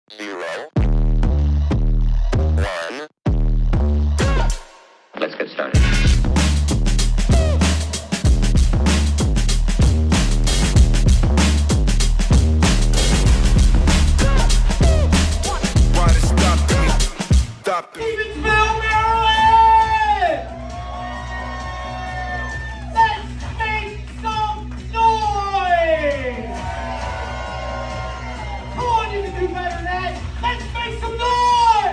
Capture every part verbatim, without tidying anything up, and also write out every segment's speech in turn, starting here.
zero, one. Let's get started. Why to stop me? Stop me. Stevensville, Maryland! Let's make some noise! Come on, you can do better than that. Let's make some noise!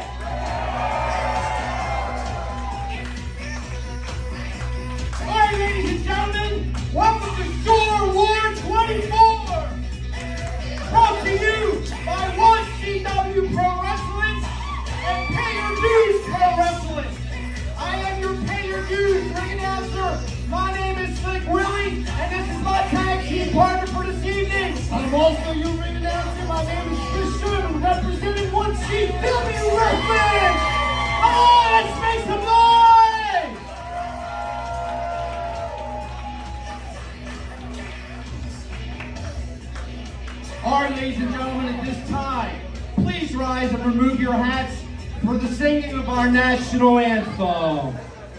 All right, ladies and gentlemen, welcome to Shore War twenty-four! Brought to you by one C W Pro Wrestling and Pay Your Dues Pro Wrestling. I am your Pay Your Dues ring announcer. My name is Slick Willie, and this is my tag team partner for this evening. I'm also your ring announcer. My name is Chris Sherman, representing one C W Wrestling. Oh, let's make some noise! All right, ladies and gentlemen, at this time, please rise and remove your hats for the singing of our national anthem.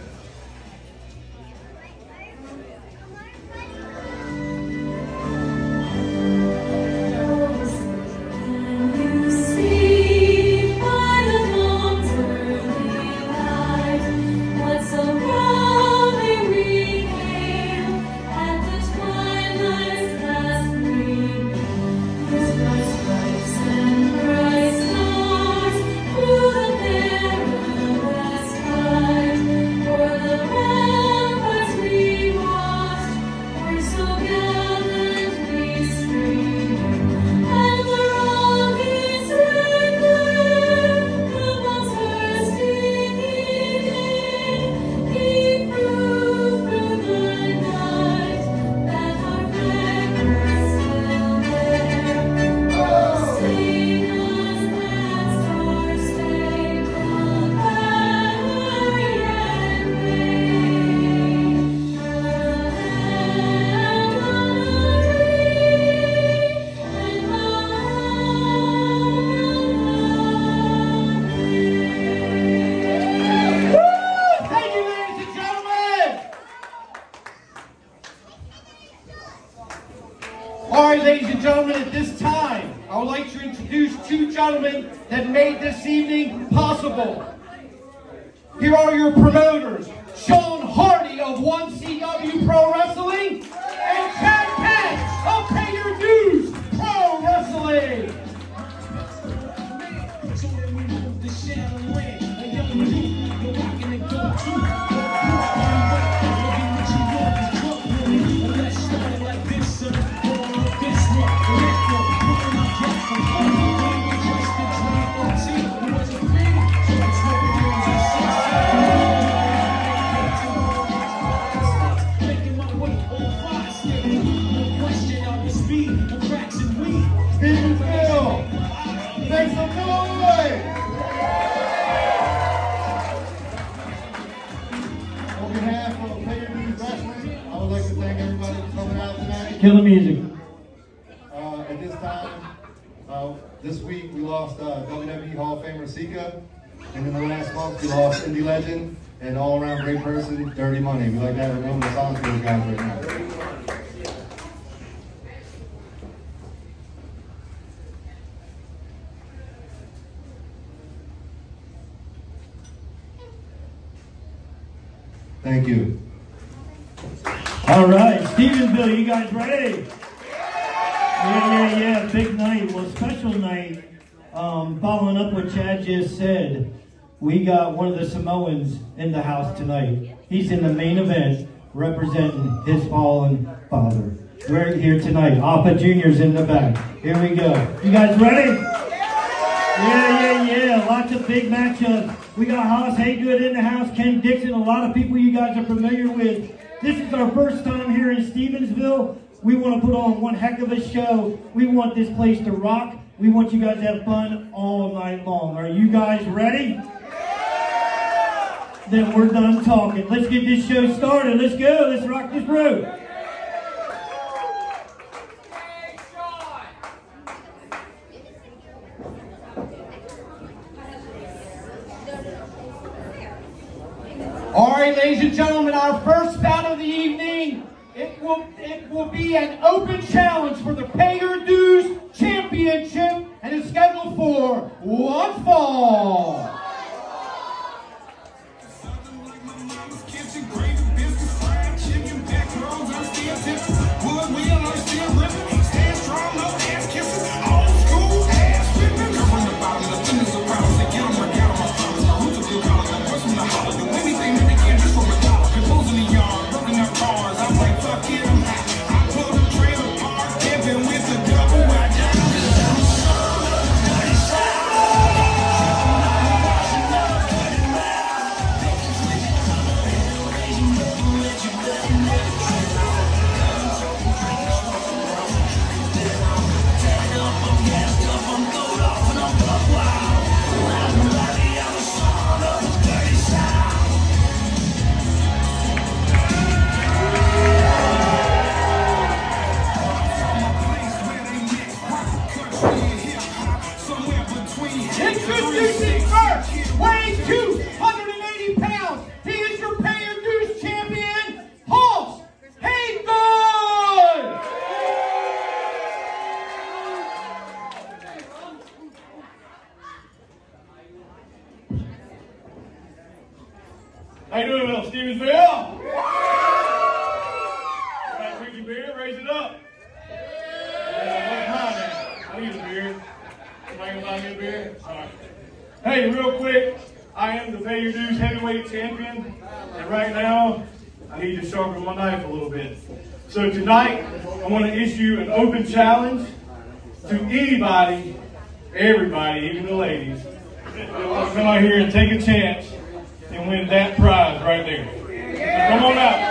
Ladies and gentlemen, at this time, I would like to introduce two gentlemen that made this evening possible. Here are your promoters, Sean Hardy of one C W Pro Wrestling and Chad Katz of Pay Your Dues Pro Wrestling. Make some noise! On behalf of Pay Your Dues Wrestling, I would like to thank everybody for coming out tonight. Kill the music. Uh, at this time, uh, this week we lost uh, W W E Hall of Famer Sika, and in the last month we lost indie legend and all-around great person, Dirty Money. We'd like to have a moment of silence for those guys right now. Thank you. All right, Stevensville, you guys ready? Yeah, yeah, yeah, big night. Well, special night. Um, following up what Chad just said, we got one of the Samoans in the house tonight. He's in the main event representing his fallen father. We're here tonight. Appa Junior's in the back. Here we go. You guys ready? Yeah, yeah, yeah. Lots of big matchups. We got Haas Hagood in the house, Ken Dixon, a lot of people you guys are familiar with. This is our first time here in Stevensville. We want to put on one heck of a show. We want this place to rock. We want you guys to have fun all night long. Are you guys ready? Yeah! Then we're done talking. Let's get this show started. Let's go. Let's rock this road. Hey, Sean! All right, ladies and gentlemen, our first bout of the evening, it will, it will be an open challenge for the Pay Your Dues Championship, and it's scheduled for one fall. Introducing first, weighing two hundred eighty pounds, he is your Pay Your Dues champion, Hagood! How you doing, little Stevensville? All right, drink your beer, raise it up. Yeah, what's mine now? I need a beer. Somebody gonna buy me a beer? Sorry. Hey, real quick, I am the Pay Your Dues heavyweight champion, and right now, I need to sharpen my knife a little bit. So tonight, I want to issue an open challenge to anybody, everybody, even the ladies, that want to come out here and take a chance and win that prize right there. So come on out.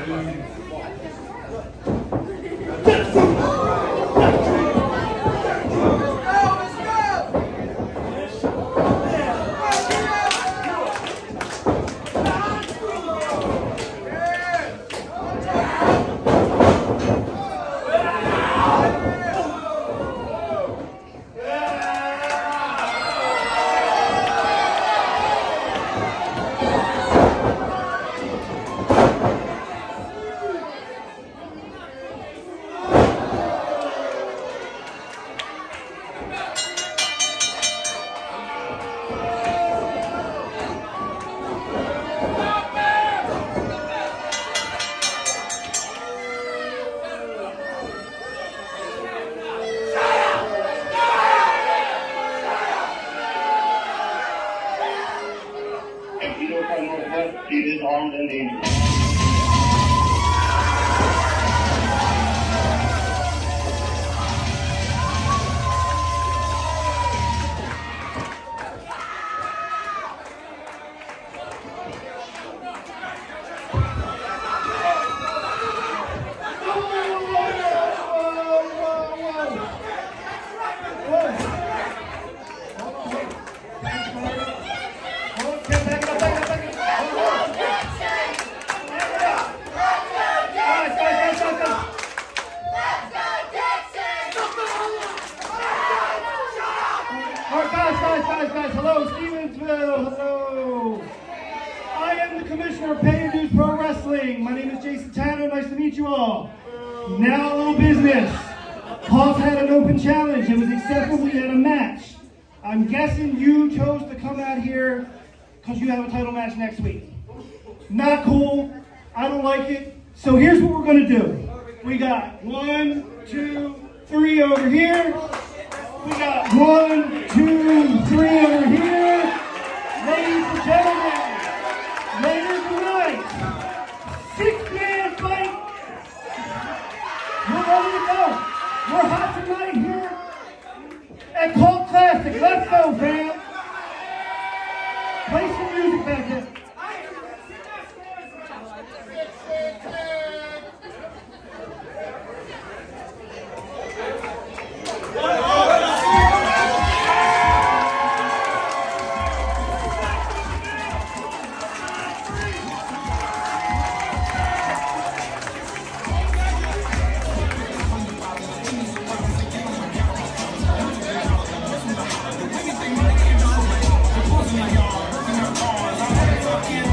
Seated armed and dangerous. Guys, guys, guys, hello, Stevensville, hello. I am the commissioner of Pay Your Dues Pro Wrestling. My name is Jason Tanner, nice to meet you all. Now a little business. Hoss had an open challenge, it was acceptable, we had a match. I'm guessing you chose to come out here because you have a title match next week. Not cool, I don't like it. So here's what we're gonna do. We got one, two, three over here. We got one, two, three over here. Ladies and gentlemen, later tonight, six-man fight. We're ready to go. We're hot tonight here at Cult Classic. Let's go, fam. Play some music back there. Yeah.